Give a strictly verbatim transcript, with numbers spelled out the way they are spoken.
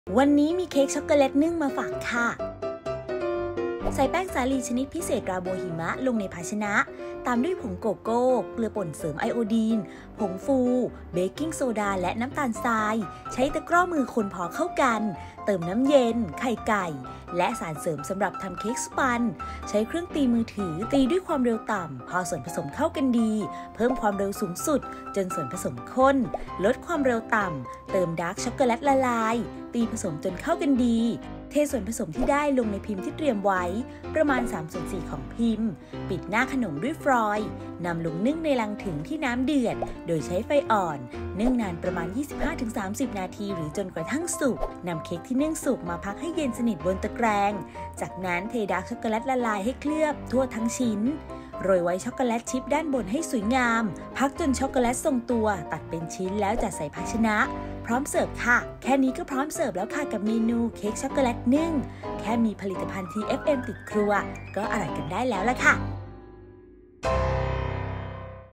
วันนี้มีเค้กช็อกโกแลตนึ่งมาฝากค่ะใส่แป้งสาลีชนิดพิเศษราโบหิมะลงในภาชนะตามด้วยผงโกโก้เกลือป่นเสริมไอโอดีนผงฟูเบกกิ้งโซดาและน้ำตาลทรายใช้ตะกร้อมือคนพอเข้ากันเติมน้ำเย็นไข่ไก่และสารเสริมสำหรับทำเค้กสปันใช้เครื่องตีมือถือตีด้วยความเร็วต่ำพอส่วนผสมเข้ากันดีเพิ่มความเร็วสูงสุดจนส่วนผสมข้นลดความเร็วต่ำเติมดาร์กช็อกโกแลตละลายตีผสมจนเข้ากันดีเทส่วนผสมที่ได้ลงในพิมพ์ที่เตรียมไว้ประมาณสามส่วนสี่ของพิมพ์ปิดหน้าขนมด้วยฟรอยล์นำลงนึ่งในลังถึงที่น้ำเดือดโดยใช้ไฟอ่อนนึ่งนานประมาณ ยี่สิบห้าถึงสามสิบ นาทีหรือจนกระทั่งสุกนำเค้กที่นึ่งสุกมาพักให้เย็นสนิทบนตะแกรงจากนั้นเทดาร์กช็อกโกแลตละลายให้เคลือบทั่วทั้งชิ้นโรยไว้ช็อกโกแลตชิพด้านบนให้สวยงามพักจนช็อกโกแลตทรงตัวตัดเป็นชิ้นแล้วจัดใส่ภาชนะพร้อมเสิร์ฟค่ะแค่นี้ก็พร้อมเสิร์ฟแล้วค่ะกับเมนูเค้กช็อกโกแลตนึ่งแค่มีผลิตภัณฑ์ ที เอฟ เอ็ม ติดครัวก็อร่อยกันได้แล้วล่ะค่ะ